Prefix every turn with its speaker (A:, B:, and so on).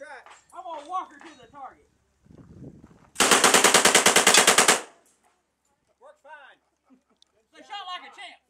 A: try it.
B: I'm gonna walk her to the target.
A: Works fine.
B: They shot like a champ.